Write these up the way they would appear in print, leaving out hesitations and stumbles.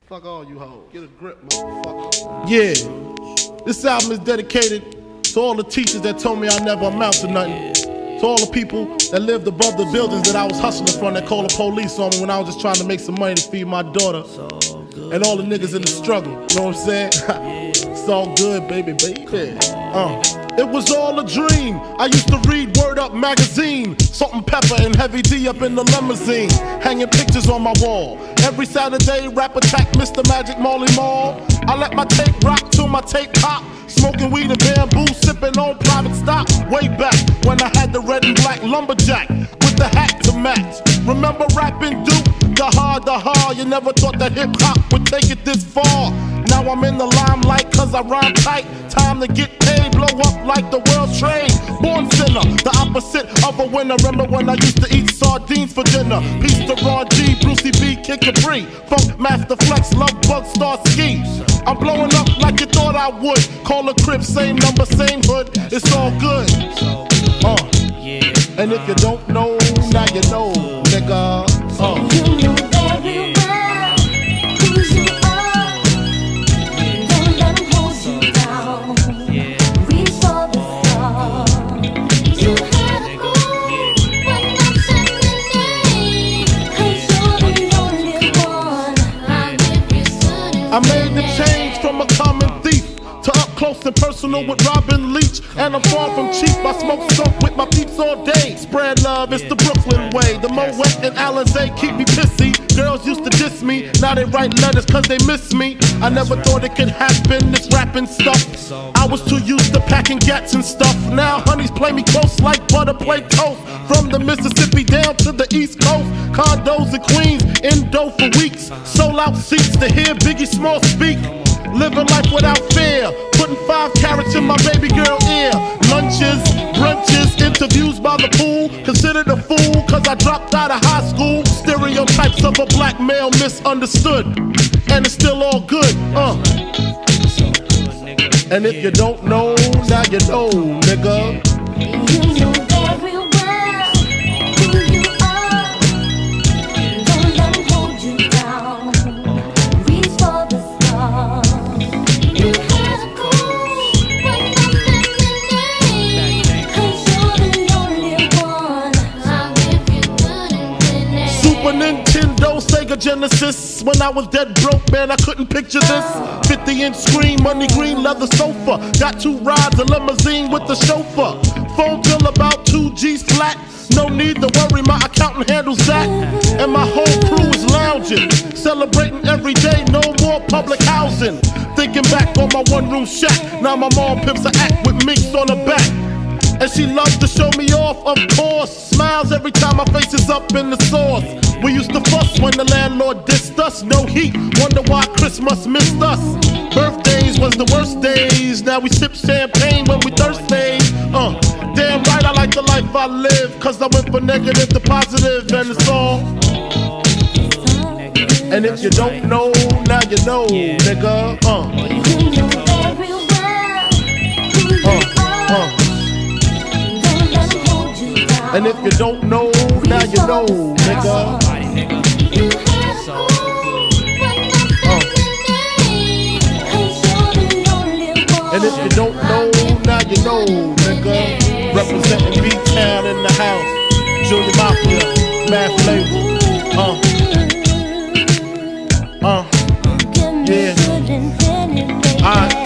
Fuck all you hoes. Get a grip, motherfucker. Yeah. This album is dedicated to all the teachers that told me I never amount to nothing. To all the people that lived above the buildings that I was hustling from that called the police on me when I was just trying to make some money to feed my daughter. And all the niggas in the struggle. You know what I'm saying? It's all good, baby. It was all a dream. I used to read Word Up magazine, Salt-N-Pepa and Heavy D up in the limousine, hanging pictures on my wall. Every Saturday, rap attack, Mr. Magic Marley Marl. I let my tape rock till my tape pop. Smoking weed and bamboo, sipping on private stock. Way back when I had the red and black lumberjack with the hat to match. Remember rapping Duke? The hard, you never thought that hip-hop would take it this far. Now I'm in the limelight cause I rhyme tight. Time to get paid, blow up like the world trade. Born sinner, the opposite of a winner. Remember when I used to eat sardines for dinner? Peace to Ron G, Brucey B, Kid Capri, Funk Master Flex, Love Bug, Star Ski. I'm blowing up like you thought I would. Call a crib, same number, same hood. It's all good. And if you don't know, now you know, nigga. You know very well who you are. Don't let them hold you down. Reach for the stars. You had a goal when I'm sending. 'Cause you're the only one. I made the change from a common thief to up close and personal with Robin Leach. And I'm far from cheap, I smoke skunk with my peeps all day. Spread love, it's the Brooklyn way. The Moet and Alizé keep me pissy. Girls used to diss me, now they write letters cause they miss me. I never thought it could happen, this rapping stuff. I was too used to packing gats and stuff. Now honeys play me close like butter play toast. From the Mississippi down to the East Coast. Condos in Queens, in dough for weeks. Sold out seats to hear Biggie Small speak. Living life without fear, putting 5 carats in my baby girl ear. Lunches, brunches, interviews by the pool. Considered a fool cause I dropped out of high school. Stereotypes of a black male misunderstood. And it's still all good, And if you don't know, now you know, nigga. You know very well who you are. Don't let them hold you down. Reach for the stars. You had a goal when I'm sending. 'Cause you're the only one. I'll give you good and winning. Super Nintendo, Sega Genesis. When I was dead broke, man, I couldn't picture this. 50-inch screen, money green leather sofa. Got 2 rides, a limousine with the chauffeur. Phone bill about 2 G's flat. No need to worry, my accountant handles that. And my whole crew is lounging, celebrating every day, no more public housing. Thinking back on my one-room shack. Now my mom pimps an act with minks on her back. And she loves to show me off, of course. Smiles every time my face is up in the sauce. We used to fuss when the landlord dissed us. No heat, wonder why Christmas missed us. Birthdays was the worst days. Now we sip champagne when we thirsty. Damn right I like the life I live. Cause I went from negative to positive and it's all. And if you don't know, now you know, nigga. You know very well who you are. Don't let them hold you down. And if you don't know, now you know, nigga. You had a goal when I'm sending. 'Cause you're the only one. And if you don't know, now you know, nigga. Representing B-Town in the house. Junior Mafia, Mad Flavor. Yeah. Alright.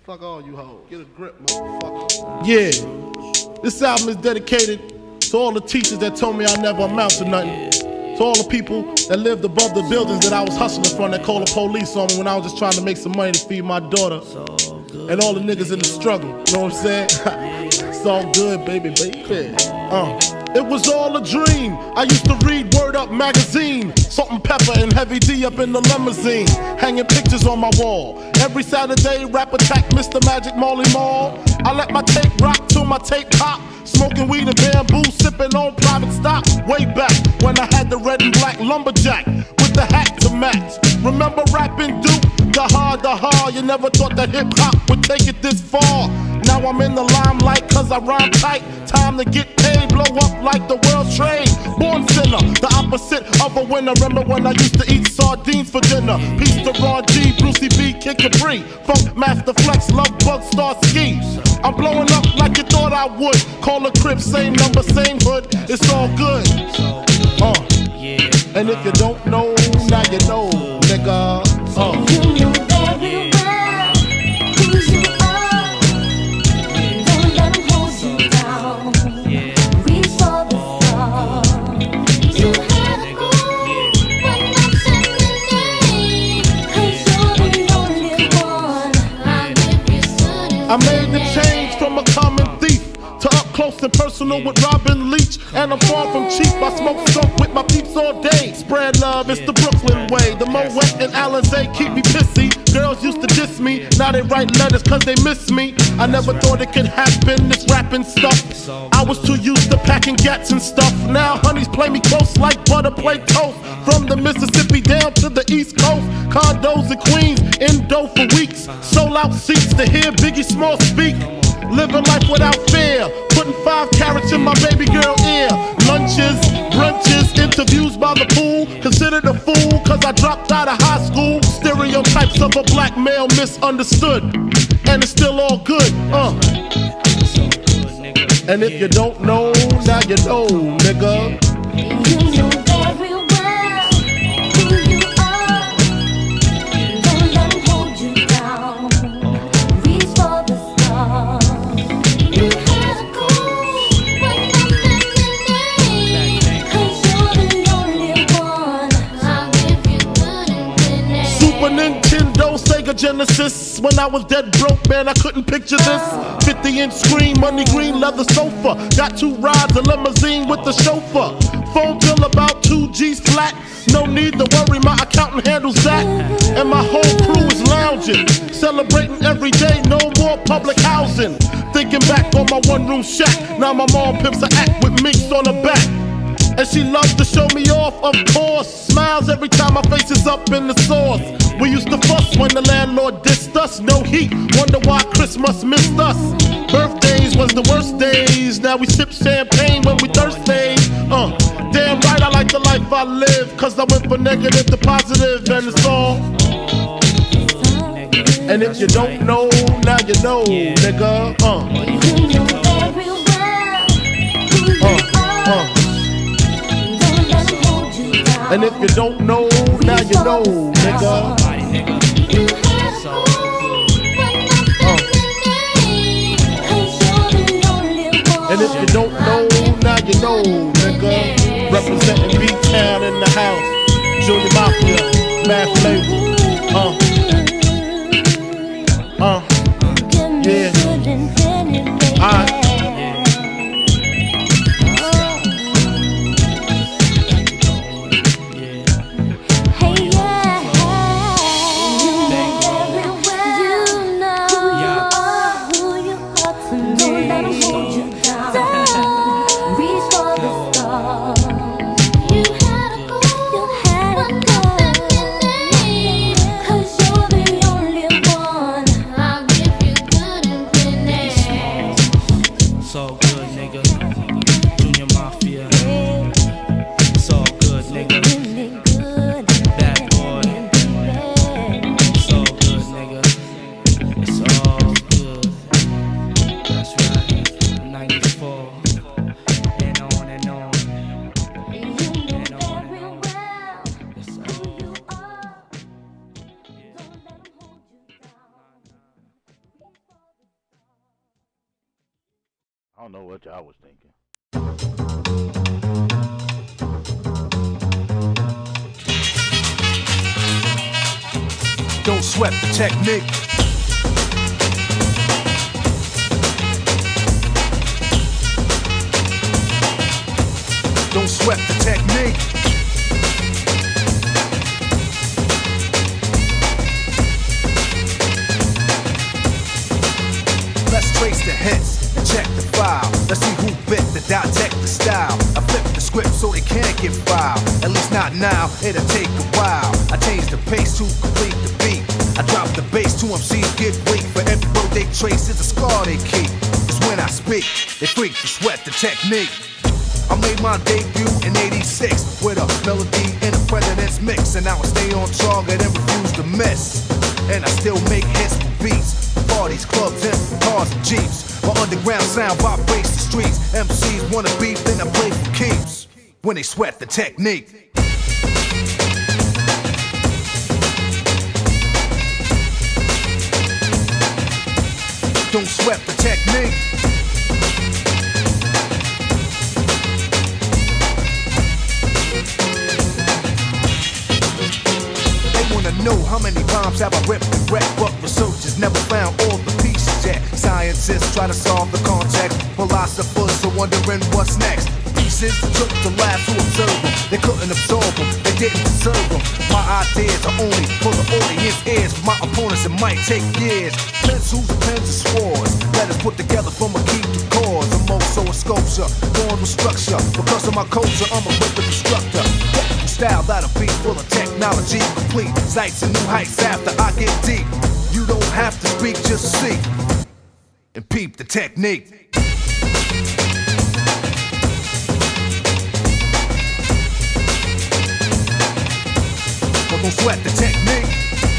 Fuck all you hoes. Get a grip, motherfucker. Yeah. This album is dedicated to all the teachers that told me I never amount to nothing. To all the people that lived above the buildings that I was hustling from that called the police on me when I was just trying to make some money to feed my daughter. And all the niggas in the struggle. You know what I'm saying? It's all good, baby. It was all a dream. I used to read Word Up magazine. Salt and Pepper and Heavy D up in the limousine. Hanging pictures on my wall. Every Saturday, rap attack Mr. Magic Marley Marl. I let my tape rock till my tape pop. Smoking weed and bamboo, sipping on private stock. Way back when I had the red and black lumberjack with the hat to match. Remember rapping Duke? The hard, you never thought that hip hop would take it this far. Now I'm in the limelight cause I rhyme tight. Time to get paid, blow up like the world trade. Born sinner, the opposite of a winner. Remember when I used to eat sardines for dinner? Peace to Ron G, Brucey B, Kid Capri, Funk Master Flex, Love Bug, Star Ski. I'm blowing up like you thought I would. Call a crib, same number, same hood. It's all good. And if you don't know, now you know, nigga. You know very well who you are. Don't let them hold you down. Reach for the stars. You had a goal when I'm sending. 'Cause you're the only one. I'll give you good. I made the change from a common thief to up close and personal with Robin Leach. And I'm far from cheap, I smoke skunk with my peeps all day. Spread love, it's the Brooklyn way. The Moet and Alizé keep me pissy. Girls used to diss me, now they write letters cause they miss me. I never thought it could happen, this rapping stuff. I was too used to packing gats and stuff. Now honeys play me close like butter play toast. From the Mississippi down to the East Coast. Condos in Queens, Indo for weeks. Sold out seats to hear Biggie Small speak. Living life without fear, putting 5 carats in my baby girl ear. Lunches, brunches, interviews by the pool. Considered a fool cause I dropped out of high school. Stereotypes of a black male misunderstood. And it's still all good, And if you don't know, now you know, nigga. You know very well who you are. Don't let them hold you down. Reach for the stars. You had a goal when I'm sending. 'Cause you're the only one. I'll give you good and Super Nintendo, Sega Genesis. When I was dead broke, man, I couldn't picture this. 50-inch screen, money green leather sofa. Got 2 rides, a limousine with the chauffeur. Phone bill about 2 G's flat. No need to worry, my accountant handles that. And my whole crew is lounging, celebrating every day, no more public housing. Thinking back on my one-room shack. Now my mom pimps an act with minks on her back. And she loves to show me off, of course. Smiles every time my face is up in the sauce. We used to fuss when the landlord dissed us. No heat, wonder why Christmas missed us. Birthdays was the worst days. Now we sip champagne when we thirsty. Damn right I like the life I live. Cause I went for negative to positive and it's all. And if you don't know, now you know, nigga. You know very well who you are. Don't let them hold you down. And if you don't know, now you know, nigga. You had a goal when I'm sending. 'Cause you're the only one. And if you don't know, now you know, nigga. Representing B-Town in the house. Junior Mafia, Mad Flavor. Yeah. Alright. You had a goal, you had a goal. 'Cause I don't know what y'all was thinking. Don't sweat the technique. Don't sweat the technique. Let's trace the hits and check the file. Let's see who bit the dissect the style. I flip the script so they can't get filed. At least not now, it'll take a while. I change the pace to complete the beat. I drop the bass to MCs get weak. For every road they trace is a scar they keep. Cause when I speak, they freak to sweat the technique. I made my debut in '86 with a melody and a president's mix. And now I stay on target and refuse to miss. And I still make hits for beats, for parties, clubs, and cars and jeeps. My underground sound vibrates the streets. MCs wanna beef, then I play for keeps. When they sweat the technique. Don't sweat the technique. They wanna know how many rhymes have I ripped and wrecked, but researchers never found all the pieces yet. Scientists try to solve the context, philosophers are wondering what's next. Pieces took to labs to observe them. They couldn't absorb them, they didn't deserve them. My ideas are only for the audience ears. For my opponents it might take years. Pencils and pens and swords, letters put together from a key to cause. I'm also a sculpture, born with structure. Because of my culture, I'm a rhythm instructor. Technical style that'll be full of technology, complete sights and new heights after I get deep. You don't have to speak, just see and peep the technique. But don't sweat the technique.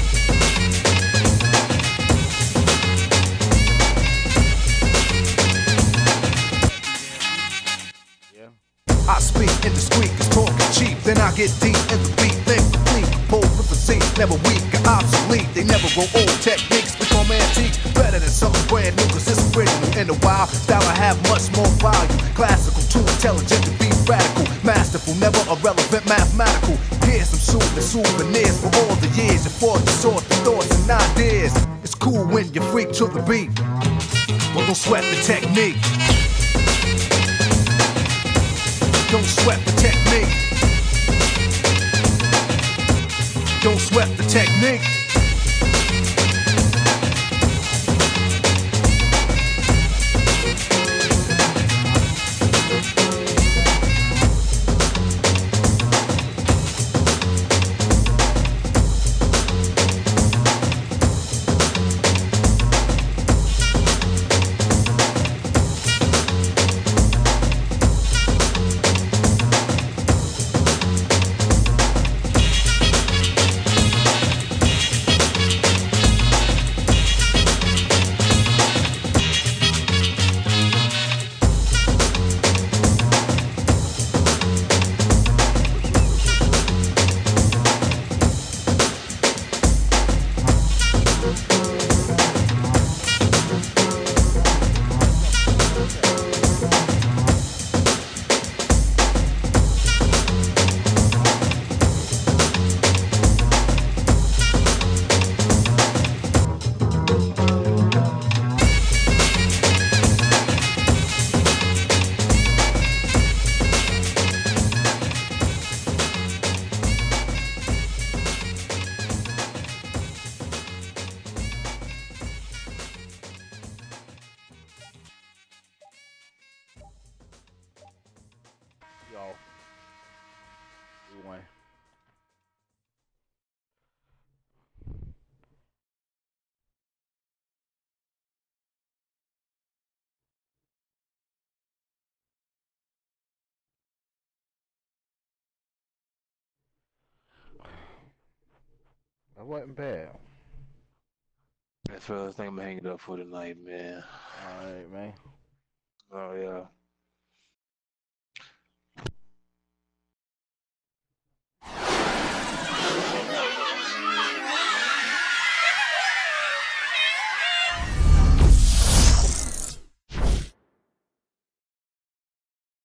I speak indiscreet, cause talk is cheap. Then I get deep in the beat, then complete. Composed with a Z, never weak or obsolete. They never grow old, techniques become antiques. Better than something brand new, cause it's original. In a while, style I have much more value. Classical, too intelligent to be radical. Masterful, never irrelevant, mathematical. Here's some soothing souvenirs for all the years. You fought to sort the thoughts and ideas. It's cool when you freak to the beat. Well, don't sweat the technique. Don't sweat the technique. Don't sweat the technique. Y'all, rewind. That wasn't bad. That's what I think I'm gonna hang it up for tonight, man. Alright, man. Oh yeah.